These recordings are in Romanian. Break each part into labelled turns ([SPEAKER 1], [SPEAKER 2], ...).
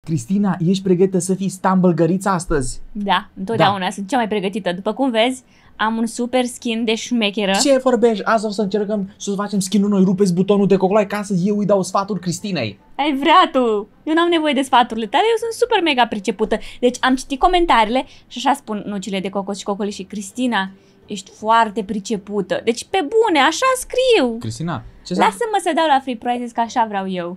[SPEAKER 1] Cristina, ești pregătită să fii stumblegărița astăzi?
[SPEAKER 2] Da, întotdeauna sunt cea mai pregătită. După cum vezi, am un super skin de șmecheră.
[SPEAKER 1] Ce vorbești? Azi o să încercăm să facem skin-ul noi, rupeți butonul de cocolai ca să eu îi dau sfaturi Cristinei.
[SPEAKER 2] Ai vrea tu! Eu n-am nevoie de sfaturile tale, eu sunt super mega pricepută. Deci am citit comentariile și așa spun nucile de cocos și cocoli și Cristina, ești foarte pricepută. Deci pe bune, așa scriu.
[SPEAKER 1] Cristina, ce
[SPEAKER 2] Lasă-mă să dau la free prizes, că așa vreau eu.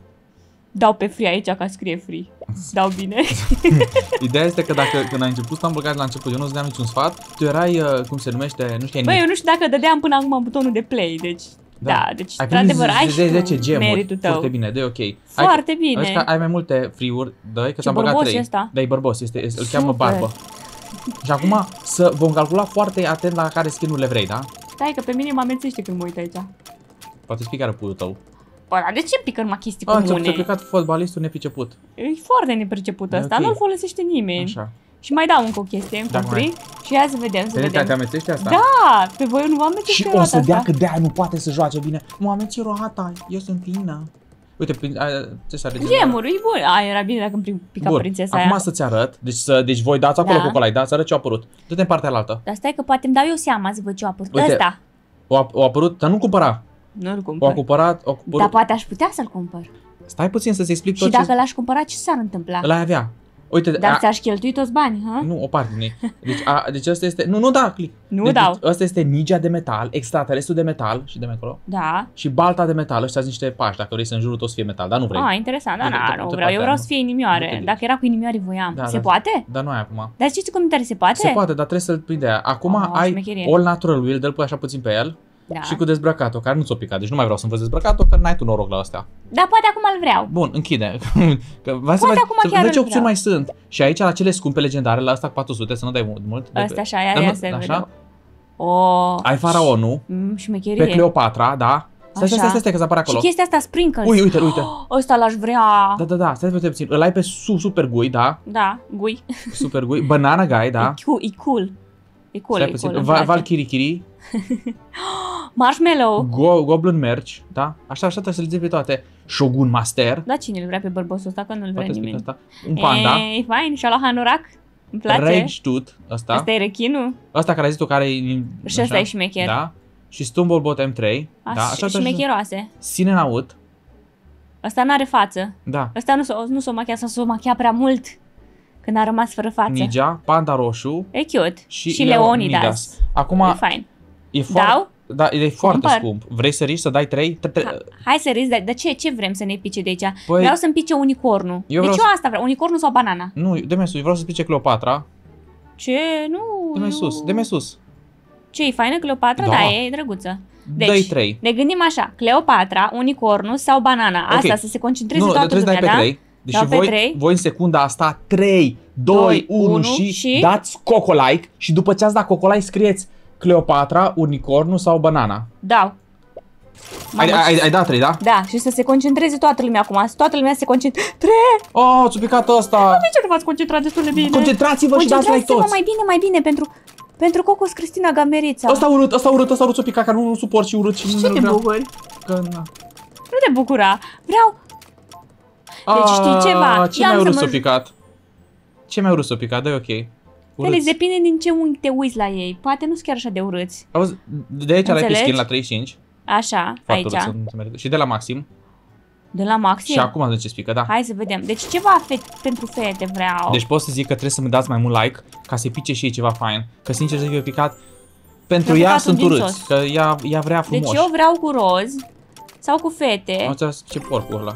[SPEAKER 2] Dau pe free aici ca scrie free. Dau bine.
[SPEAKER 1] Ideea este că dacă când ai început stumbleguide la început, eu nu îți dădeam niciun sfat, tu erai, cum se numește, nu știai
[SPEAKER 2] Băi, eu nu știu dacă dădeam până acum butonul de play, deci... Da, deci, într-adevăr, ai și
[SPEAKER 1] 10 gemuri,
[SPEAKER 2] meritul tău.
[SPEAKER 1] foarte bine, de ok.
[SPEAKER 2] Foarte bine.
[SPEAKER 1] Că ai mai multe free-uri, dă-i, că
[SPEAKER 2] Ce
[SPEAKER 1] ți-am băgat
[SPEAKER 2] bărbos
[SPEAKER 1] 3.
[SPEAKER 2] ăsta.
[SPEAKER 1] Da, e bărbos, îl cheamă Barbă. Și acum vom calcula foarte atent la care skin-urile vrei, da?
[SPEAKER 2] Stai că pe mine mă amețește când mă uit aici.
[SPEAKER 1] Poate spui care puiul tău.
[SPEAKER 2] Bă, dar de ce pică numai chestii comune?
[SPEAKER 1] Ți-a picat fotbalistul nepriceput.
[SPEAKER 2] E foarte nepriceput ăsta,
[SPEAKER 1] ok.
[SPEAKER 2] nu-l folosește nimeni.
[SPEAKER 1] Așa.
[SPEAKER 2] Și mai dau încă o chestie, încă un free. Și ia să vedem, să vedem.
[SPEAKER 1] Te amețești asta?
[SPEAKER 2] Da, pe voi nu vă amețește
[SPEAKER 1] Și o să dea că de-aia nu poate să joace bine. Mă ameți roata, eu sunt plină. Uite, ce s-a regenerat?
[SPEAKER 2] Gemuri, e bun. Era bine dacă îmi pica prințesa aia.
[SPEAKER 1] Acum să-ți arăt, deci voi dați acolo cocolai, da? Să arăt ce a apărut. Du-te în partea alaltă.
[SPEAKER 2] Dar stai că poate îmi dau eu seama să văd ce a apărut.
[SPEAKER 1] Uite,
[SPEAKER 2] Ăsta.
[SPEAKER 1] O apărut, dar nu cumpăra.
[SPEAKER 2] Nu-l cumpăr.
[SPEAKER 1] O cumpărat.
[SPEAKER 2] Dar poate aș putea să-l cumpăr.
[SPEAKER 1] Stai puțin să-ți explic tot
[SPEAKER 2] și dacă l-aș cumpăra, ce s-ar întâmpla?
[SPEAKER 1] Îl ai avea. Uite,
[SPEAKER 2] dar ți-aș cheltui toți banii, ha?
[SPEAKER 1] Nu, o parte din ei. Deci asta este... Nu da, click.
[SPEAKER 2] Nu dau.
[SPEAKER 1] Asta este Ninja de metal, extraterestru de metal și de acolo.
[SPEAKER 2] Da.
[SPEAKER 1] Și balta de metal, ăștia sunt niște pași, dacă vrei să în jurul tot să fie metal, dar nu vrei.
[SPEAKER 2] Interesant, nu vreau. Eu vreau să fie inimioare. Dacă era cu inimioare voiam. Se poate?
[SPEAKER 1] Dar nu ai acum.
[SPEAKER 2] Dar știți în comentarii, se poate?
[SPEAKER 1] Se poate, dar trebuie să-l prinde aia. Acum ai all natural wheel, dă-l pui așa puțin pe el. Da. Și cu dezbrăcat-o, care nu ți-o picat. Deci nu mai vreau să învăț dezbrăcat-o, că n-ai tu noroc la astea.
[SPEAKER 2] Da, poate acum îl vreau.
[SPEAKER 1] Bun, închide. Că
[SPEAKER 2] poate acum chiar
[SPEAKER 1] ce opțiuni mai sunt. Și aici la cele scumpe legendare, la asta cu 400, să nu dai mult.
[SPEAKER 2] Asta așa, ia să vedem.
[SPEAKER 1] Ai faraonul.
[SPEAKER 2] Șmecherie.
[SPEAKER 1] Pe Cleopatra, da. Stai că s-apare acolo.
[SPEAKER 2] Și chestia asta sprinkles.
[SPEAKER 1] Uite.
[SPEAKER 2] Ăsta l-aș vrea.
[SPEAKER 1] Da, stai puțin. Îl ai pe super gui, da?
[SPEAKER 2] Da, gui.
[SPEAKER 1] Super gui. Banana guy, da?
[SPEAKER 2] E cool. E cool.
[SPEAKER 1] Valkyrie.
[SPEAKER 2] Marshmallow.
[SPEAKER 1] Goblin Merch, da? Așa trebuie să le zic pe toate. Shogun Master.
[SPEAKER 2] Da, cine îl vrea pe bărbosul ăsta, că nu-l vrea nimeni.
[SPEAKER 1] Asta. Un panda.
[SPEAKER 2] E fain, și-a luat Hanorak. Îmi place.
[SPEAKER 1] Rage Tooth, ăsta.
[SPEAKER 2] Asta e rechinul.
[SPEAKER 1] Ăsta care ai zis tu, care e...
[SPEAKER 2] Și ăsta e șmecher.
[SPEAKER 1] Da? Și Stumblebot M3. Da?
[SPEAKER 2] Așa șmecheroase.
[SPEAKER 1] Sinenaut.
[SPEAKER 2] Ăsta n-are față.
[SPEAKER 1] Da.
[SPEAKER 2] Ăsta nu s-o machia, s-o machia prea mult. Când a rămas fără față.
[SPEAKER 1] Ninja, panda roșu.
[SPEAKER 2] E cute. Și Leonidas.
[SPEAKER 1] Acum
[SPEAKER 2] e fain.
[SPEAKER 1] Dau? Da, e foarte scump. Vrei să riști să dai 3?
[SPEAKER 2] Hai să riști, dar ce vrem să ne pice de aici? Vreau să-mi pice unicornul. Deci eu asta vreau, unicornul sau banana?
[SPEAKER 1] Nu, de mai sus, vreau să-ți pice Cleopatra.
[SPEAKER 2] Ce? Nu.
[SPEAKER 1] De mai sus.
[SPEAKER 2] Ce, e faină Cleopatra? Da, e drăguță.
[SPEAKER 1] Deci, dă-i 3.
[SPEAKER 2] Ne gândim așa, Cleopatra, unicornul sau banana. Asta, să se concentreze toată lumea, da?
[SPEAKER 1] 3. Deci voi în secunda asta 3, 2, 1 și dați cocolike și după ce ați dat cocolike scrieți Cleopatra, unicornul sau banana.
[SPEAKER 2] Dau.
[SPEAKER 1] Ai dat 3, da?
[SPEAKER 2] Da, și să se concentreze toată lumea acum. Toată lumea se concentrează. 3!
[SPEAKER 1] Oh, ți-a picat ăsta.
[SPEAKER 2] De ce nu v-ați concentrat destul de bine?
[SPEAKER 1] Concentrați-vă și dați like toți.
[SPEAKER 2] mai bine pentru Cocos Cristina Gamerița.
[SPEAKER 1] Ăsta urât ți-a picat, că nu suport și urât.
[SPEAKER 2] Și ce te bucuri? Nu te bucura. Vreau... Deci știi ceva?
[SPEAKER 1] Ce mai urât s-a picat? Ce mai urât s-a picat? Dă-i ok.
[SPEAKER 2] Felix, depinde din ce unghi te uiți la ei. Poate nu-s chiar așa de urâți.
[SPEAKER 1] Auzi, de aici l-ai pe skin la 35.
[SPEAKER 2] Așa, aici.
[SPEAKER 1] Și de la Maxim.
[SPEAKER 2] De la Maxim?
[SPEAKER 1] Și acum zice spică, da.
[SPEAKER 2] Hai să vedem. Deci ceva pentru fete vreau.
[SPEAKER 1] Deci pot să zic că trebuie să-mi dați mai mult like ca să pice și ei ceva fain. Că sincer să fiu picat. Pentru ea sunt urâți. Că ea vrea frumos.
[SPEAKER 2] Deci eu vreau cu roz sau cu fete.
[SPEAKER 1] Nu ți-a ce porcul ăla.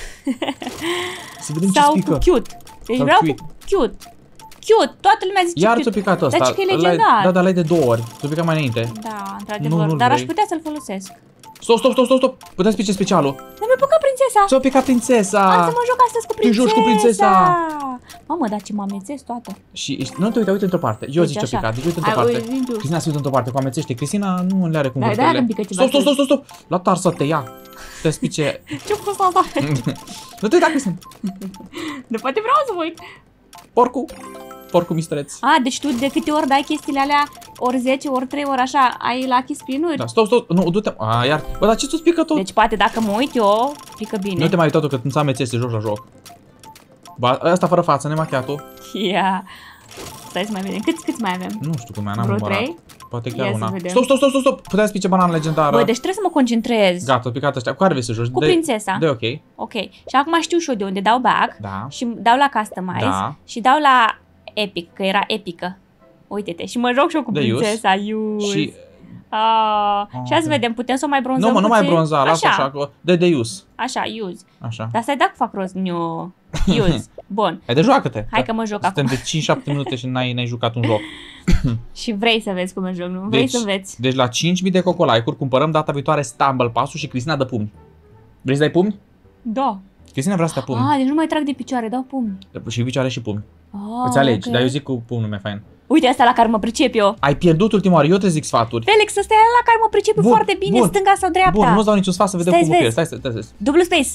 [SPEAKER 1] Să vedem ce
[SPEAKER 2] sau
[SPEAKER 1] spică.
[SPEAKER 2] Cu cute. Deci vreau cu cute. Cute, toată lumea zice
[SPEAKER 1] iar
[SPEAKER 2] cute.
[SPEAKER 1] ți-a picat ăsta.
[SPEAKER 2] Dar că e legendar.
[SPEAKER 1] Da, dar l-ai de 2 ori. Ți-a picat mai înainte.
[SPEAKER 2] Da, într-adevăr. Dar aș putea să-l folosesc.
[SPEAKER 1] Stop. Putem spice specialul.
[SPEAKER 2] Dar mi-a picat prințesa.
[SPEAKER 1] Ți-a picat prințesa.
[SPEAKER 2] Am să mă joc astăzi cu prințesa.
[SPEAKER 1] Te joci cu prințesa.
[SPEAKER 2] Mamă, dar ce mă amețesc toată.
[SPEAKER 1] Și nu te uite într-o parte. Eu zic ce-a picat. Deci uite într-o parte. Cristina se uită într-o parte. Cu amețește. Cristina nu le are cum vârturile. Stop. La tar să te ia. Te spice.
[SPEAKER 2] Ce-a fost asta?
[SPEAKER 1] Nu te uita, Cristina.
[SPEAKER 2] De poate vreau să mă uit.
[SPEAKER 1] Porcul mistreț.
[SPEAKER 2] Deci tu de câte ori dai chestiile alea, ori 10, ori 3, ori așa, ai lucky spin-uri?
[SPEAKER 1] Da, stop. Nu, du-te. Iar. Bă, dar ce tu pică tot?
[SPEAKER 2] Deci poate dacă mă uit eu, pică bine.
[SPEAKER 1] Nu te mai uita că nu-ți amețește, joc la joc. Asta fără față, nemachiatul.
[SPEAKER 2] Ia. Stai să mai vedem. Câți mai avem?
[SPEAKER 1] Nu știu cum mai am
[SPEAKER 2] Vreo
[SPEAKER 1] numărat.
[SPEAKER 2] 3?
[SPEAKER 1] Poate chiar
[SPEAKER 2] Ia
[SPEAKER 1] una.
[SPEAKER 2] să vedem.
[SPEAKER 1] Stop! Puteai să pice banană legendară.
[SPEAKER 2] Bă, deci trebuie să mă concentrez.
[SPEAKER 1] Gata, au picat ăștia. Cu care vrei să joci?
[SPEAKER 2] Cu prințesa.
[SPEAKER 1] De ok.
[SPEAKER 2] Ok. Și acum știu și eu de unde dau back.
[SPEAKER 1] Da.
[SPEAKER 2] Și dau la customize.
[SPEAKER 1] Da.
[SPEAKER 2] Și dau la epic, că era epică. Uite-te. Și mă joc și eu cu
[SPEAKER 1] De
[SPEAKER 2] prințesa.
[SPEAKER 1] Și...
[SPEAKER 2] Și hai să vedem, putem să o mai bronzăm
[SPEAKER 1] Nu mai
[SPEAKER 2] puțin?
[SPEAKER 1] bronza, lasă așa. De use.
[SPEAKER 2] Așa, use.
[SPEAKER 1] Așa.
[SPEAKER 2] Dar stai dacă fac rost. Nu. Use. Bun.
[SPEAKER 1] Hai de joacă-te.
[SPEAKER 2] Hai că mă joc acum.
[SPEAKER 1] Suntem de 5-7 minute și n-ai jucat un joc.
[SPEAKER 2] Și vrei să vezi cum mă joc, nu? Vrei să înveți.
[SPEAKER 1] Deci la 5.000 de cocolai-uri cumpărăm data viitoare Stumble Pass-ul și Cristina dă pumni. Vrei să dai pumni?
[SPEAKER 2] Da.
[SPEAKER 1] Cristina vrea să dea pumni.
[SPEAKER 2] Deci nu mai trag de picioare, dau pumni.
[SPEAKER 1] Și picioare și pumni. Îți alegi,
[SPEAKER 2] okay.
[SPEAKER 1] dar eu zic cu pumnul mai fain.
[SPEAKER 2] Uite asta la care mă pricep eu.
[SPEAKER 1] Ai pierdut ultima oară, eu te zic sfaturi.
[SPEAKER 2] Felix, ăsta e la care mă pricep eu foarte bine, stânga sau dreapta.
[SPEAKER 1] Bun, nu-ți dau niciun sfat să vedem cum pierzi. Stai.
[SPEAKER 2] Dublu space.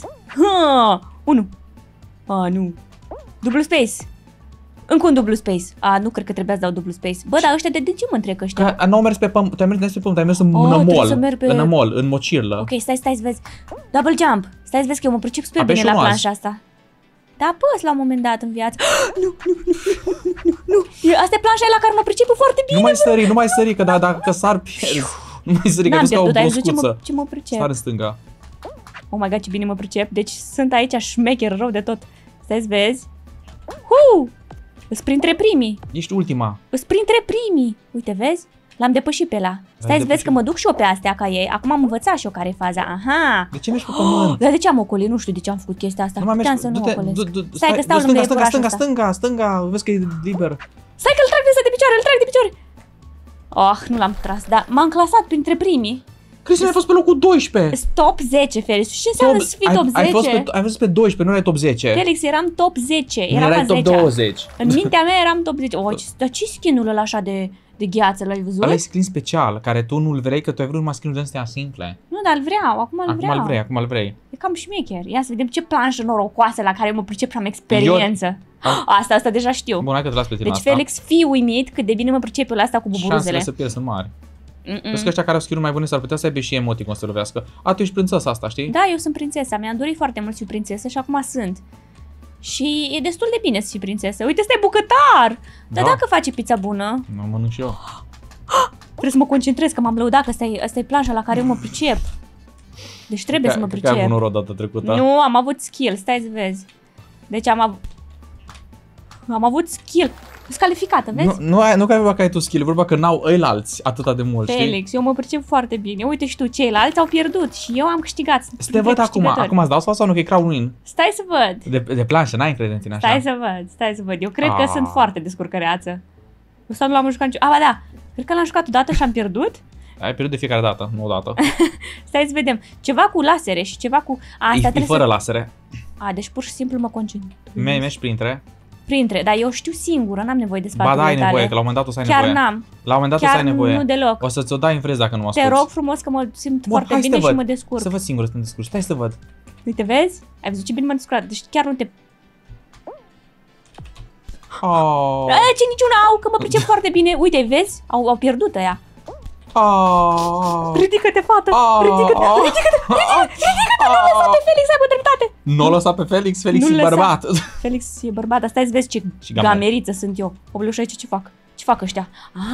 [SPEAKER 2] 1. Nu. Dublu space. Încă un dublu space. Nu cred că trebuia să dau dublu space. Bă, dar ăștia de ce mă întrec ăștia?
[SPEAKER 1] Nu au mers pe pământ, te-ai mers pe pământ, ai mers în mall, în mocirlă.
[SPEAKER 2] Ok, stai să vezi. Double jump. Stai să vezi că eu mă pricep super bine la planșa asta. Da, apăs la un moment dat în viață. Nu. Asta e planșa la care mă pricep foarte bine.
[SPEAKER 1] Nu mai sări, că dacă sar pierzi. Nu mai sări, că nu-ți ca o boscuță.
[SPEAKER 2] Ce mă pricep.
[SPEAKER 1] Sar în stânga.
[SPEAKER 2] Oh my god, ce bine mă pricep. Deci sunt aici șmecher rău de tot. Stai să vezi. Îs printre primii.
[SPEAKER 1] Ești ultima.
[SPEAKER 2] Îs printre primii. Uite, vezi? L-am depășit pe ăla. Stai să vezi că mă duc și eu pe astea ca ei. Acum am învățat și eu care e faza. Aha.
[SPEAKER 1] De ce mergi pe pământ?
[SPEAKER 2] Dar de ce am ocolit? Nu știu de ce am făcut chestia asta. Puteam să nu ocolesc. Stai că stau
[SPEAKER 1] lângă stânga. Vezi că e liber.
[SPEAKER 2] Stai că îl trag de picioare, nu l-am tras, dar m-am clasat printre primii.
[SPEAKER 1] Cristina, ai fost pe locul 12.
[SPEAKER 2] Top 10, Felix. Ce înseamnă să fii top 10?
[SPEAKER 1] Ai fost pe 12, nu erai top 10.
[SPEAKER 2] Felix, eram top 10.
[SPEAKER 1] Nu erai top 20.
[SPEAKER 2] În mintea mea eram top 10. Dar ce skin-ul ăla așa de gheață, l-ai văzut?
[SPEAKER 1] Ăla e skin special, care tu nu-l vrei, că tu ai vrut numai skin-uri de astea simple.
[SPEAKER 2] Nu, dar îl vreau, acum
[SPEAKER 1] îl vrei.
[SPEAKER 2] E cam șmecher. Ia să vedem ce planșă norocoasă la care mă pricep și am experiență. Asta deja știu.
[SPEAKER 1] Bun, hai că te las pe tine
[SPEAKER 2] deci, Felix, fii uimit cât de bine mă pricep eu la asta cu buburuzele.
[SPEAKER 1] Șansele să pierzi sunt mari. Vezi că ăștia care au skill-uri mai bune s-ar putea să aibă și emoticon să lovească. Tu ești prințesa asta, știi?
[SPEAKER 2] Da, eu sunt prințesa. Mi-am dorit foarte mult să fiu prințesă și acum sunt. Și e destul de bine să fii prințesă. Uite, ăsta e bucătar! Dar dacă face pizza bună...
[SPEAKER 1] Nu, mănânc și eu.
[SPEAKER 2] Trebuie să mă concentrez, că m-am lăudat, că asta e planșa la care eu mă pricep. Deci trebuie să mă pricep.
[SPEAKER 1] Ai avut noroc data trecută.
[SPEAKER 2] Nu, am avut skill, stai să vezi. Deci am avut skill. Sunt calificată, vezi?
[SPEAKER 1] Nu că ai vorba că ai tu skill, vorba că n-au ăilalți atâta de mult, știi?
[SPEAKER 2] Felix, eu mă pricep foarte bine. Uite și tu, ceilalți au pierdut și eu am câștigat.
[SPEAKER 1] Să te văd acum îți dau sau nu, că e crown win.
[SPEAKER 2] Stai să văd.
[SPEAKER 1] De planșă, n-ai încredere în tine așa?
[SPEAKER 2] Stai să văd. Eu cred că sunt foarte descurcăreață. Ăsta nu l-am jucat niciodată. Da. Cred că l-am jucat odată și am pierdut.
[SPEAKER 1] Ai pierdut de fiecare dată, nu odată.
[SPEAKER 2] Stai să vedem. Ceva cu lasere și ceva cu...
[SPEAKER 1] E fără lasere.
[SPEAKER 2] Deci pur și simplu mă concentrez.
[SPEAKER 1] Mergi printre,
[SPEAKER 2] dar eu știu singură, n-am nevoie de sfaturile
[SPEAKER 1] tale. Ba da, ai nevoie, că la un moment dat o să ai nevoie.
[SPEAKER 2] Chiar n-am.
[SPEAKER 1] La un moment dat o să ai nevoie.
[SPEAKER 2] Nu deloc.
[SPEAKER 1] O să-ți o dai în frez dacă nu mă asculți.
[SPEAKER 2] Te rog frumos că mă simt foarte bine și mă descurc.
[SPEAKER 1] Să văd singur să te descurci. Stai să văd.
[SPEAKER 2] Uite, vezi? Ai văzut ce bine mă descurc. Deci chiar nu te... Ce niciuna au, că mă pricep foarte bine. Uite, vezi? Au pierdut ăia. Ridică-te, fată! Ridică-te! Nu lăsa pe Felix, ai dreptate!
[SPEAKER 1] Nu lăsa pe Felix, Felix e bărbat.
[SPEAKER 2] Felix e bărbat, dar stai să vezi ce gameriță sunt eu. Obluș aici, ce fac? Ce fac ăștia?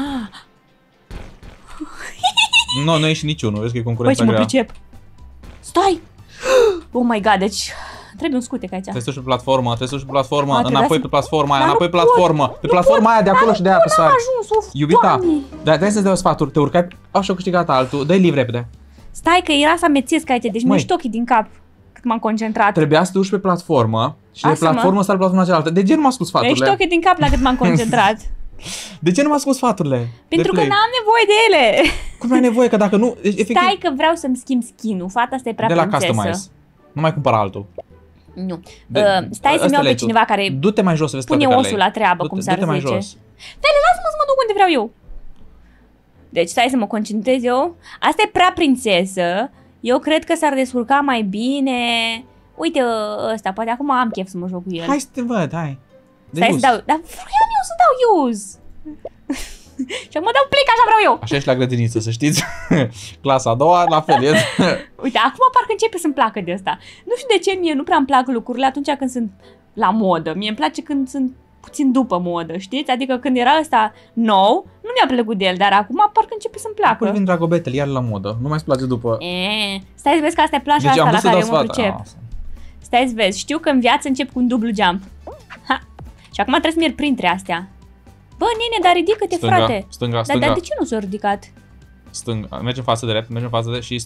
[SPEAKER 1] Nu ești niciunul, vezi că e concurența
[SPEAKER 2] grea. Băi, ce mă pricep! Stai! Oh my god, deci... Trebuie un scutec aici.
[SPEAKER 1] Trebuie să pe platformă, înapoi pe platforma aia, înapoi pe platformă. Pe platforma aia de acolo și de aia pe sare. Iubita, dar dai să-ți dau sfaturi, te urcai, așa câștigat altul, dă-i liv repede.
[SPEAKER 2] Stai că era să amețesc aici, deci mi-ești ochii din cap cât m-am concentrat.
[SPEAKER 1] Trebuia să te duci pe platformă și de platformă stai pe platforma cealaltă. De ce nu m-a ascult sfaturile?
[SPEAKER 2] Mi-ești ochii din cap la cât m-am concentrat.
[SPEAKER 1] De ce nu m-a ascult sfaturile?
[SPEAKER 2] Pentru că n-am nevoie de ele.
[SPEAKER 1] Cum n-ai nevoie? Că dacă nu...
[SPEAKER 2] Stai că vreau să-mi schimb skin-ul, fata asta e prea prințesă.
[SPEAKER 1] De la customize. Nu mai cumpăra altul.
[SPEAKER 2] Nu. Stai să-mi iau pe cineva care
[SPEAKER 1] du-te mai jos să vezi
[SPEAKER 2] pune osul la treabă, cum s-ar zice. Stai, lasă-mă să mă duc unde vreau eu. Deci stai să mă concentrez eu. Asta e prea prințesă. Eu cred că s-ar descurca mai bine. Uite ăsta, poate acum am chef să mă joc cu el.
[SPEAKER 1] Hai să te văd, hai.
[SPEAKER 2] Stai să dau, dar vreau eu să dau use. Și acum dau plic, așa vreau eu.
[SPEAKER 1] Așa ești la grădiniță, să știți. Clasa a doua, la fel.
[SPEAKER 2] Uite, acum parcă începe să-mi placă de asta. Nu știu de ce mie nu prea îmi plac lucrurile atunci când sunt la modă. Mie îmi place când sunt puțin după modă, știți? Adică când era ăsta nou, nu mi-a plăcut de el, dar acum parcă începe să-mi placă.
[SPEAKER 1] Acum vin Dragobetele, iar la modă. Nu mai îți place după...
[SPEAKER 2] Stai să vezi că asta e planșa
[SPEAKER 1] Deci
[SPEAKER 2] asta la care eu mă
[SPEAKER 1] sfat.
[SPEAKER 2] pricep. Stai să vezi, știu că în viață încep cu un dublu jump. Ha. Și acum trebuie să merg printre astea. Bă, nene, dar ridică-te, frate.
[SPEAKER 1] Stânga.
[SPEAKER 2] Dar de ce nu s-a ridicat?
[SPEAKER 1] Stânga. Mergem față drept, mergem față drept și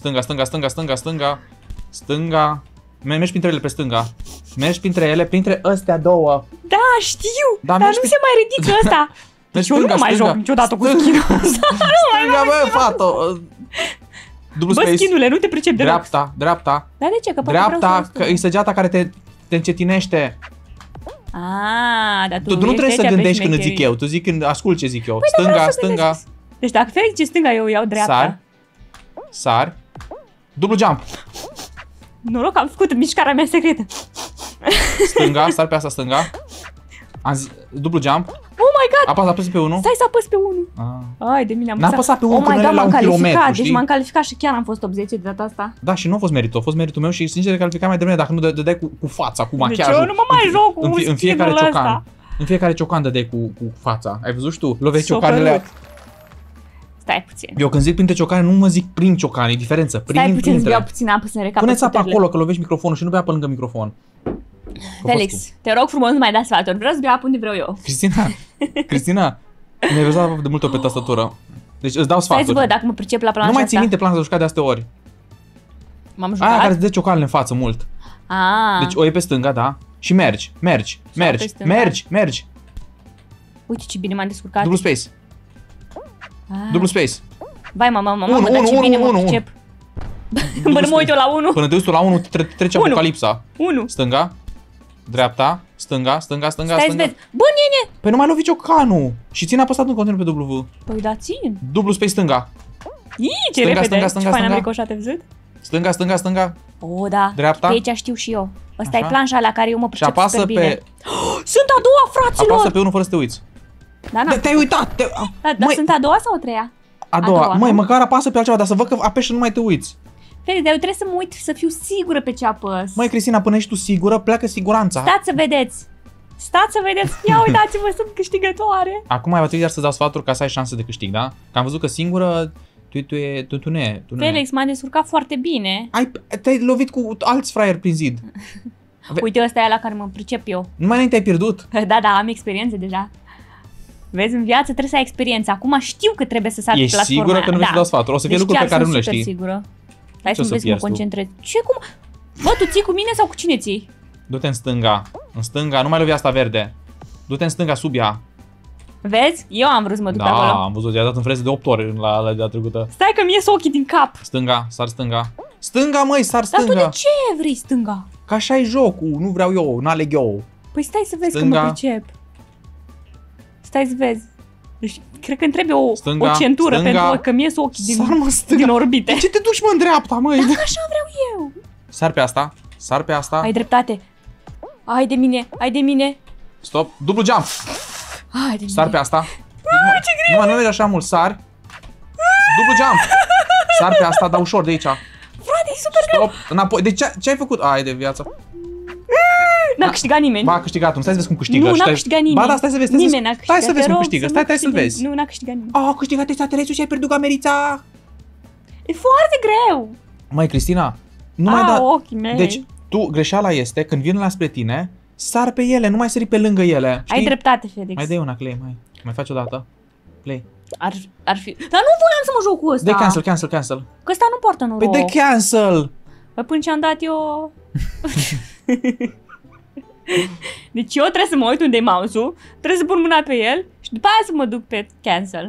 [SPEAKER 1] stânga. Mergi printre ele pe stânga. Mergi printre ele, printre astea două.
[SPEAKER 2] Da, știu, dar nu se mai ridică ăsta. Deci eu nu mai joc niciodată cu skin-ul ăsta.
[SPEAKER 1] Stânga, bă, fată.
[SPEAKER 2] Bă, skin-ule, nu te pricep deloc.
[SPEAKER 1] Dreapta.
[SPEAKER 2] Dar de ce? Că
[SPEAKER 1] dreapta, că e săgeata care te încetinește.
[SPEAKER 2] Dar
[SPEAKER 1] tu nu trebuie să gândești când zic eu, tu zic când ascult ce zic eu. Stânga.
[SPEAKER 2] Deci dacă Felix zice stânga, eu iau dreapta.
[SPEAKER 1] Sar. Dublu jump.
[SPEAKER 2] Noroc că am făcut mișcarea mea secretă.
[SPEAKER 1] Stânga, sar pe asta stânga. Dublu jump.
[SPEAKER 2] Oh my god!
[SPEAKER 1] Apasă pe 1.
[SPEAKER 2] Stai să apăs pe 1. Ai de mine am
[SPEAKER 1] apăsat pe 1 până la un kilometru,
[SPEAKER 2] deci m-am calificat și chiar am fost top 10 de data asta.
[SPEAKER 1] Da, și nu a fost meritul, a fost meritul meu și sincer de calificat mai devreme dacă nu dădeai cu fața, cu machiajul.
[SPEAKER 2] Deci eu nu mă mai joc cu
[SPEAKER 1] în fiecare ciocan. În fiecare ciocan dădeai cu fața. Ai văzut și tu? Loveai ciocanele.
[SPEAKER 2] Stai puțin.
[SPEAKER 1] Eu când zic printre ciocane, nu mă zic prin ciocane, e diferență.
[SPEAKER 2] Stai puțin, îți beau puțin apă să ne recapăt.
[SPEAKER 1] Puneți apă acolo, că lovești microfonul și nu bea apă lângă microfon.
[SPEAKER 2] Felix, te rog frumos, nu mai da sfaturi. Vreau să beau apă unde vreau eu.
[SPEAKER 1] Cristina, mi-ai văzut de multe ori pe tastatură. Deci îți dau sfaturi.
[SPEAKER 2] Stai să văd dacă mă pricep la planșa asta.
[SPEAKER 1] Nu mai ții minte planșa de jucat de astea ori.
[SPEAKER 2] M-am jucat?
[SPEAKER 1] Aia care îți dă ciocanele în față mult. Deci o iei pe stânga, da? Și mergi.
[SPEAKER 2] Uite ce bine m-am descurcat.
[SPEAKER 1] Dublu space. Dublu space.
[SPEAKER 2] Vai, mamă, dar ce bine mă pricep. Până mă uit eu la 1.
[SPEAKER 1] Până te uiți tu la 1, trece apocalipsa.
[SPEAKER 2] 1.
[SPEAKER 1] Stânga. Dreapta. Stânga.
[SPEAKER 2] Stai să vezi. Bă, nene!
[SPEAKER 1] Păi nu mai lovi ciocanul. Și ține apăsat în continuu pe W.
[SPEAKER 2] Păi da, țin.
[SPEAKER 1] Dublu space stânga.
[SPEAKER 2] Ce repede. Ce fain am ricoșat, ai văzut?
[SPEAKER 1] Stânga.
[SPEAKER 2] O, da.
[SPEAKER 1] Dreapta.
[SPEAKER 2] Pe aici știu și eu. Ăsta e planșa la care eu mă pricep super bine.
[SPEAKER 1] Sunt
[SPEAKER 2] a doua, fraților!
[SPEAKER 1] Apasă pe 1 fără să te uiți.
[SPEAKER 2] Da,
[SPEAKER 1] te-ai uitat!
[SPEAKER 2] Dar sunt a doua sau a treia?
[SPEAKER 1] A doua. Măi, măcar apasă pe altceva, dar să văd că apeși și nu mai te uiți.
[SPEAKER 2] Felix, dar eu trebuie să mă uit să fiu sigură pe ce apăs.
[SPEAKER 1] Măi, Cristina, până ești tu sigură, pleacă siguranța.
[SPEAKER 2] Stați să vedeți. Ia uitați-vă, sunt câștigătoare.
[SPEAKER 1] Acum mai va trebui să dau sfaturi ca să ai șanse de câștig, da? Că am văzut că singură tu nu.
[SPEAKER 2] Felix, m-a descurcat foarte bine.
[SPEAKER 1] Te-ai lovit cu alți fraieri prin zid.
[SPEAKER 2] Uite, ăsta e la care mă pricep eu.
[SPEAKER 1] Numai înainte ai pierdut?
[SPEAKER 2] Da, am experiență deja. Vezi, în viață trebuie să ai experiență. Acum știu că trebuie să sar pe platforma.
[SPEAKER 1] Ești sigură că nu vrei să dau sfaturi? O să fie lucruri pe care nu le știi.
[SPEAKER 2] Sigură. Hai să vezi să mă concentrez. Ce, cum? Bă, tu ții cu mine sau cu cine ții?
[SPEAKER 1] Du-te în stânga. În stânga, nu mai lovi asta verde. Du-te în stânga sub ea.
[SPEAKER 2] Vezi? Eu am vrut să mă duc acolo.
[SPEAKER 1] Da, am văzut, i-a dat în freză de 8 ori la data trecută.
[SPEAKER 2] Stai că mi-e ochii din cap.
[SPEAKER 1] Stânga, sar stânga. Stânga, măi, sar stânga.
[SPEAKER 2] Dar tu de ce vrei stânga?
[SPEAKER 1] Că așa e jocul, nu vreau eu, n-aleg eu.
[SPEAKER 2] Păi stai să vezi stânga. Că mă pricep. Stai să vezi. Deci, cred că îmi trebuie o centură pentru că mi-e ochii din orbite.
[SPEAKER 1] De ce te duci, mă, în dreapta, măi?
[SPEAKER 2] Dacă așa vreau eu.
[SPEAKER 1] Sar pe asta.
[SPEAKER 2] Ai dreptate. Ai de mine.
[SPEAKER 1] Stop, dublu jump. Sar pe asta.
[SPEAKER 2] Ce greu.
[SPEAKER 1] Nu mergi așa mult, sar. Dublu jump. Sar pe asta, dar ușor de aici.
[SPEAKER 2] Frate, e super greu.
[SPEAKER 1] Stop, înapoi. De ce ai făcut? Ai de viață.
[SPEAKER 2] N-a câștigat nimeni.
[SPEAKER 1] Ba, a câștigat unul. Stai să vezi cum câștigă.
[SPEAKER 2] Nu, n-a câștigat nimeni.
[SPEAKER 1] Ba, da, stai să vezi.
[SPEAKER 2] Nimeni n-a câștigat.
[SPEAKER 1] Stai să vezi cum câștigă. Stai să-l vezi.
[SPEAKER 2] Nu, n-a câștigat nimeni.
[SPEAKER 1] A câștigat extraterestru și ai pierdut Gamerița.
[SPEAKER 2] E foarte greu.
[SPEAKER 1] Măi, Cristina, nu mai da.
[SPEAKER 2] Ochii mei.
[SPEAKER 1] Deci, greșeala este când vin la spre tine, sar pe ele, nu mai sări pe lângă ele.
[SPEAKER 2] Ai dreptate, Felix.
[SPEAKER 1] Mai dai una, Clay, mai faci o dată. Play.
[SPEAKER 2] Ar fi. Dar nu voiam să mă joc cu ăsta.
[SPEAKER 1] De cancel.
[SPEAKER 2] Că ăsta nu poartă noroc.
[SPEAKER 1] Păi de cancel.
[SPEAKER 2] Păi până ce am dat eu. Deci eu trebuie să mă uit unde e mouse-ul, trebuie să pun mâna pe el și după aia să mă duc pe cancel.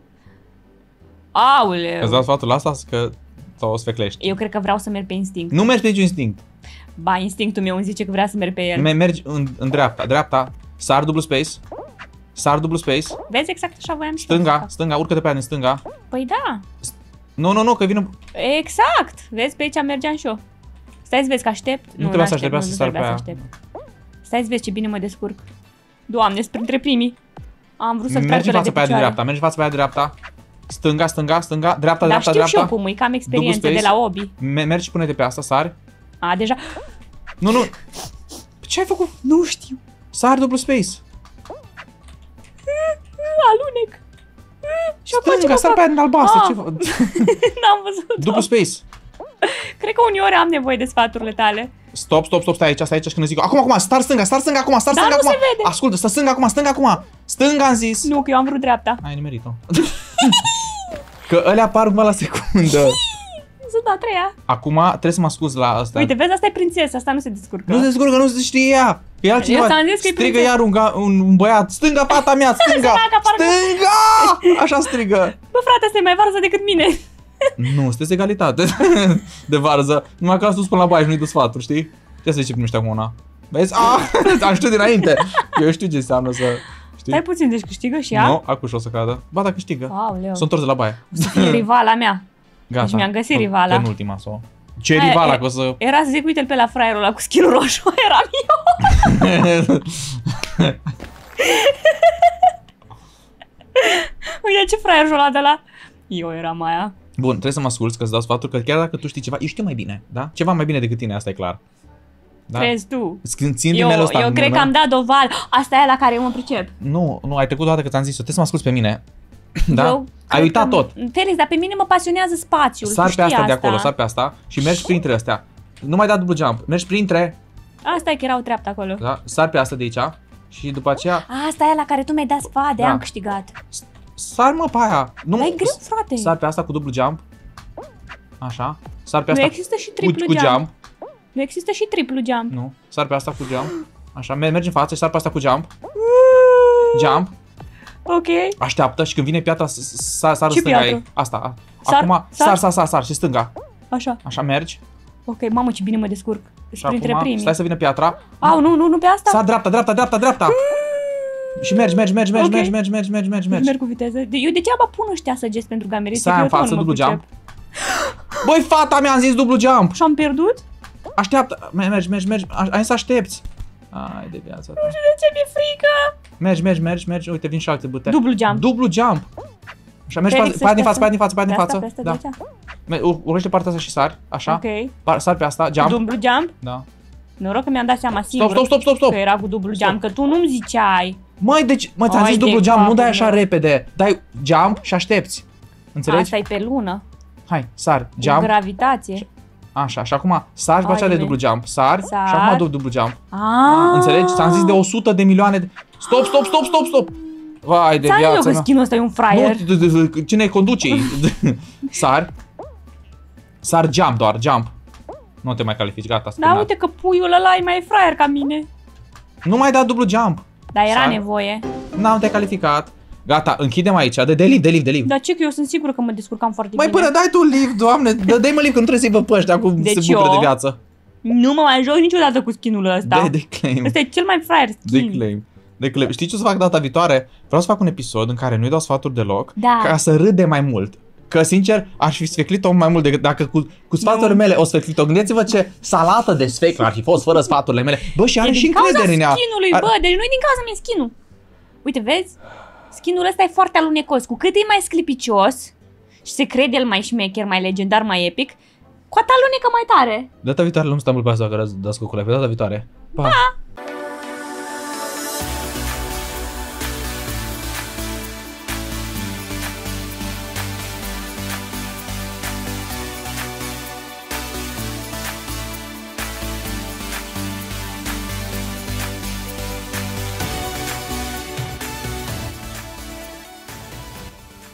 [SPEAKER 2] Aoleu.
[SPEAKER 1] Îți dau sfatul ăsta că o sfeclești.
[SPEAKER 2] Eu cred că vreau să merg pe instinct.
[SPEAKER 1] Nu mergi pe niciun instinct.
[SPEAKER 2] Ba, instinctul meu îmi zice că vrea să merg pe el.
[SPEAKER 1] Mergi în dreapta, sar dublu space.
[SPEAKER 2] Vezi, exact așa voiam și
[SPEAKER 1] stânga, urcă-te pe aia din stânga.
[SPEAKER 2] Păi da.
[SPEAKER 1] Nu, că vine...
[SPEAKER 2] Exact, vezi, pe aici mergeam și eu. Stai să vezi că aștept.
[SPEAKER 1] Nu trebuia să aștept, să sar pe aia.
[SPEAKER 2] Stai să vezi ce bine mă descurc. Doamne, sunt printre primii. Am vrut să-l trag pe
[SPEAKER 1] de picioare. Mergi față pe aia de dreapta. Stânga, dreapta.
[SPEAKER 2] Dar știu și eu cum e, că am experiență de la Obi.
[SPEAKER 1] Mergi și pune-te pe asta, sari.
[SPEAKER 2] Deja.
[SPEAKER 1] Nu. Ce ai făcut?
[SPEAKER 2] Nu știu.
[SPEAKER 1] Sar dublu space.
[SPEAKER 2] Alunec. Și acum ce
[SPEAKER 1] Stânga, sar pe aia din albastră.
[SPEAKER 2] N-am văzut.
[SPEAKER 1] Dublu space.
[SPEAKER 2] Cred că uneori am nevoie de sfaturile tale.
[SPEAKER 1] Stop, stai aici și când zic acum, star stânga acum, star stânga acum.
[SPEAKER 2] Se vede.
[SPEAKER 1] Ascultă, stă stânga acum. Stânga am zis.
[SPEAKER 2] Nu, că eu am vrut dreapta.
[SPEAKER 1] Ai nimerit-o. Că ălea apar numai la secundă.
[SPEAKER 2] Sunt a treia.
[SPEAKER 1] Acum trebuie să mă scuz la asta.
[SPEAKER 2] Uite, vezi, asta e prințesa, asta nu se descurcă.
[SPEAKER 1] Nu se descurcă, nu se știe ea. E altcineva. Strigă iar un băiat. Stânga, fata mea, stânga. Stânga! Așa strigă.
[SPEAKER 2] Bă, frate, asta e mai varză decât mine.
[SPEAKER 1] Nu, sunteți egalitate de varză. Numai că a sus până la baie și nu-i dă sfaturi, știi? Ce să zice nu știu acum una? Vezi? Am știut dinainte. Eu știu ce înseamnă să... Știi?
[SPEAKER 2] Stai puțin, deci câștigă și ea?
[SPEAKER 1] Nu, acum și o să cadă. Ba, da, câștigă.
[SPEAKER 2] Aoleu.
[SPEAKER 1] S-o întors de la baie.
[SPEAKER 2] O să fie rivala mea.
[SPEAKER 1] Gata.
[SPEAKER 2] Deci mi-am găsit rivala.
[SPEAKER 1] Penultima sau... Ce rivala că o să...
[SPEAKER 2] Era să zic, uite-l pe la fraierul ăla cu skin roșu. Eram eu. Uite ce fraierul ăla de la... Eu eram aia.
[SPEAKER 1] Bun, trebuie să mă asculți, că îți dau sfatul, că chiar dacă tu știi ceva, eu știu mai bine, da? Ceva mai bine decât tine, asta e clar. Da?
[SPEAKER 2] Crezi tu?
[SPEAKER 1] Țin rimele ăsta.
[SPEAKER 2] Eu cred că am dat dovadă. Asta e aia la care eu mă pricep.
[SPEAKER 1] Nu, ai trecut toată că ți-am zis-o, trebuie să mă asculți pe mine. Da? Ai uitat tot.
[SPEAKER 2] Felix, dar pe mine mă pasionează spațiul.
[SPEAKER 1] Sar pe asta de acolo, sar pe asta și mergi printre astea. Nu mai da dublu jump, mergi printre.
[SPEAKER 2] Asta e că era o treaptă acolo.
[SPEAKER 1] Da? Sar pe asta de aici și după aceea...
[SPEAKER 2] Asta e la care tu mi-ai dat spada,
[SPEAKER 1] Da.
[SPEAKER 2] am câștigat.
[SPEAKER 1] Sar mă pe aia. Nu,
[SPEAKER 2] e greu, frate.
[SPEAKER 1] Sar pe asta cu dublu jump. Așa. Sar pe asta
[SPEAKER 2] Nu există și triplu jump. Nu există și triplu jump.
[SPEAKER 1] Nu. Sar pe asta cu jump. Așa, mergi în față și sar pe asta cu jump. Jump.
[SPEAKER 2] Ok.
[SPEAKER 1] Așteaptă și când vine piatra, sar în stânga ei. Asta. Acum, sar și stânga.
[SPEAKER 2] Așa.
[SPEAKER 1] Așa mergi.
[SPEAKER 2] Ok, mamă, ce bine mă descurc.
[SPEAKER 1] Și acum, stai să vină piatra.
[SPEAKER 2] Au, nu pe asta.
[SPEAKER 1] Sar dreapta. Și mergi.
[SPEAKER 2] Merg cu viteză. Eu degeaba pun ăștia săgeți pentru gameriți.
[SPEAKER 1] Stai în față, dublu jump. Băi, fata mea, am zis dublu jump.
[SPEAKER 2] Și am pierdut?
[SPEAKER 1] Așteaptă. Mergi. Ai să aștepți. Ai de viața ta.
[SPEAKER 2] Nu știu de ce mi-e frică.
[SPEAKER 1] Mergi. Uite, vin și alte băte.
[SPEAKER 2] Dublu jump.
[SPEAKER 1] Așa, mergi pe aia din față.
[SPEAKER 2] Da.
[SPEAKER 1] Urmește partea asta și sari. Așa.
[SPEAKER 2] Ok.
[SPEAKER 1] Sar pe asta, jump.
[SPEAKER 2] Dublu jump?
[SPEAKER 1] Da.
[SPEAKER 2] Noroc că mi-am dat seama singur.
[SPEAKER 1] Stop.
[SPEAKER 2] Că era cu dublu jump, că tu nu-mi ziceai.
[SPEAKER 1] Măi, deci, ți-am zis dublu jump, nu dai așa repede. Dai jump și aștepți. Înțelegi?
[SPEAKER 2] Asta e pe lună.
[SPEAKER 1] Hai, sar, jump.
[SPEAKER 2] Cu gravitație.
[SPEAKER 1] Așa, și acum sar și facea de dublu jump. Sar și acum dublu jump. Înțelegi? Ți-am zis de 100 de milioane de... Stop! Vai de viața mea.
[SPEAKER 2] Ți-am că skin-ul ăsta e un fraier.
[SPEAKER 1] Cine conduce? Sar jump doar, jump. Nu te mai califici, gata.
[SPEAKER 2] Da, uite că puiul ăla e mai fraier ca mine.
[SPEAKER 1] Nu mai da dublu jump.
[SPEAKER 2] Dar era nevoie.
[SPEAKER 1] N-am te calificat. Gata, închidem aici, de live.
[SPEAKER 2] Dar ce că eu sunt sigură că mă descurcam foarte bine.
[SPEAKER 1] Mai până dai tu live, doamne, dă-i mă live, că nu trebuie să-i văd pe ăștia cum se bucură de viață.
[SPEAKER 2] Nu mă mai joc niciodată cu skin-ul ăsta.
[SPEAKER 1] De claim.
[SPEAKER 2] Ăsta e cel mai fraier skin.
[SPEAKER 1] De claim. Știi ce o să fac data viitoare? Vreau să fac un episod în care nu-i dau sfaturi deloc,
[SPEAKER 2] da,
[SPEAKER 1] ca să râde mai mult. Că, sincer, aș fi sfeclit-o mai mult decât dacă cu sfaturile mele o sfeclit-o. Gândiți-vă ce salată de sfeclă ar fi fost fără sfaturile mele. Bă, și are și încredere în ea.
[SPEAKER 2] Skin-ului, bă, deci nu-i din cauza mea skin-ul. Uite, vezi? Skin-ul ăsta e foarte alunecos. Cu cât e mai sclipicios și se crede el mai șmecher, mai legendar, mai epic, cu atât alunecă mai tare.
[SPEAKER 1] Data viitoare nu stăm pe asta, că dați cu culea. Pe data viitoare. Pa!